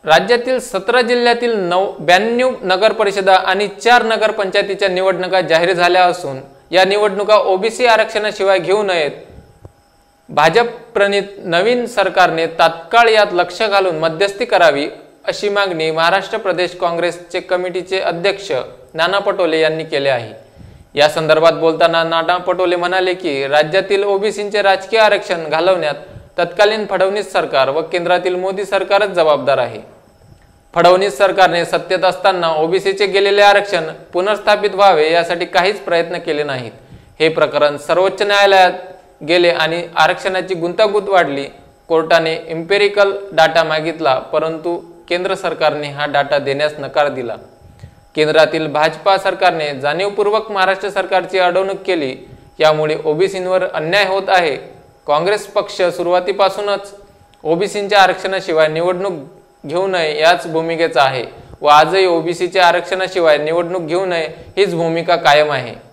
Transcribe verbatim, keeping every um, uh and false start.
राज्यातील सतरा जिल्ह्यातील नऊ ब्याण्णव नगर परिषदा आणि चार नगर पंचायतीच्या निवडणुका जाहीर झाल्या असून या निवडणुका ओबीसी आरक्षणाशिवाय घेऊ नयेत. भाजप प्रणित नवीन सरकारने तात्काळ यात लक्ष घालून मध्यस्थी करावी अशी मागणी महाराष्ट्र प्रदेश काँग्रेसचे कमिटीचे अध्यक्ष नाना पटोले यांनी केले आहे. या संदर्भात बोलताना नाना पटोले म्हणाले की राज्यातील ओबीसींचे राजकीय आरक्षण घालवण्यात तत्कालीन फडणवीस सरकार व केंद्रातील मोदी सरकारच जबाबदार आहे. फडणवीस सरकारने सत्तेत असताना ओबीसीचे गेलेले आरक्षण पुनर्स्थापित व्हावे यासाठी काहीच प्रयत्न केले नाहीत. हे प्रकरण सर्वोच्च न्यायालयात गेले आणि आरक्षणाची गुंतागुंत वाढली. कोर्टाने इम्पेरिकल डाटा मागितला, परंतु केंद्र सरकारने हा डाटा देण्यास नकार दिला. केंद्रातील भाजपा सरकारने जाणीवपूर्वक महाराष्ट्र सरकारची अडवणूक केली. यामुळे ओबीसींवर अन्याय होत आहे. काँग्रेस पक्ष सुरुवातीपासूनच ओबीसींच्या आरक्षणाशिवाय निवडणूक घेऊ नये याच भूमिकेचा आहे व आजही ओबीसीच्या आरक्षणाशिवाय निवडणूक घेऊ नये हीच भूमिका कायम आहे.